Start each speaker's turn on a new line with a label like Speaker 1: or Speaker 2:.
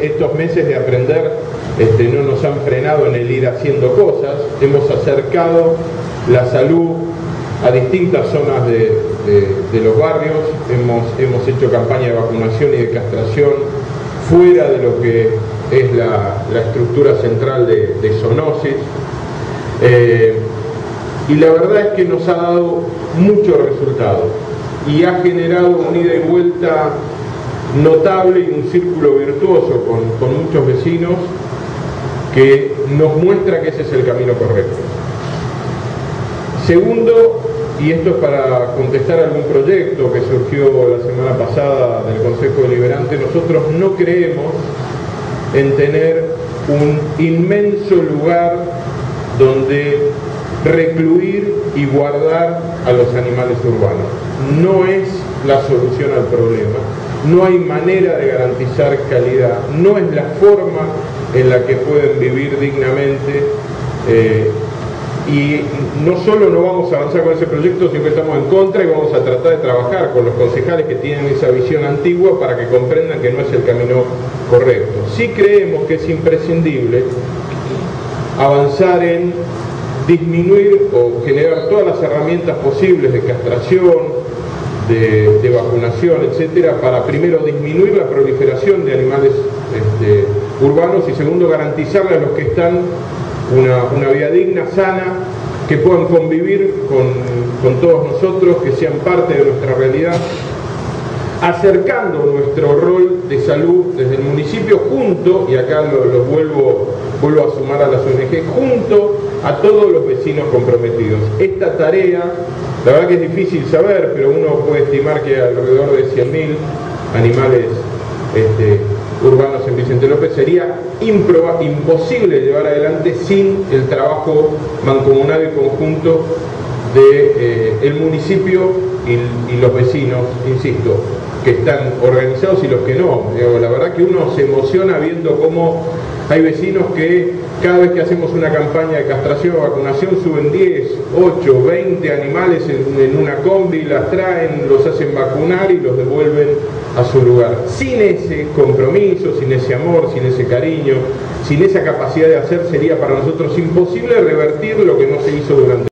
Speaker 1: estos meses de aprender no nos han frenado en el ir haciendo cosas. Hemos acercado la salud a distintas zonas de los barrios, hemos hecho campaña de vacunación y de castración fuera de lo que es la estructura central de zoonosis. Y la verdad es que nos ha dado muchos resultados y ha generado una ida y vuelta notable y un círculo virtuoso con muchos vecinos que nos muestra que ese es el camino correcto. Segundo, y esto es para contestar algún proyecto que surgió la semana pasada del Consejo Deliberante, nosotros no creemos en tener un inmenso lugar donde recluir y guardar a los animales urbanos. No es la solución al problema, no hay manera de garantizar calidad, no es la forma en la que pueden vivir dignamente, y no solo no vamos a avanzar con ese proyecto, sino que estamos en contra y vamos a tratar de trabajar con los concejales que tienen esa visión antigua para que comprendan que no es el camino correcto. Sí creemos que es imprescindible avanzar en disminuir o generar todas las herramientas posibles de castración, de vacunación, etcétera, para primero disminuir la proliferación de animales urbanos y segundo garantizarle a los que están una vida digna, sana, que puedan convivir con todos nosotros, que sean parte de nuestra realidad, acercando nuestro rol de salud desde el municipio junto, y acá los vuelvo a sumar a las ONG, junto a todos los vecinos comprometidos. Esta tarea, la verdad que es difícil saber, pero uno puede estimar que alrededor de 100.000 animales urbanos en Vicente López sería imposible llevar adelante sin el trabajo mancomunado y conjunto del municipio y los vecinos, insisto, que están organizados y los que no. La verdad que uno se emociona viendo cómo hay vecinos que cada vez que hacemos una campaña de castración o vacunación suben 10, 8, 20 animales en una combi, las traen, los hacen vacunar y los devuelven a su lugar. Sin ese compromiso, sin ese amor, sin ese cariño, sin esa capacidad de hacer, sería para nosotros imposible revertir lo que no se hizo durante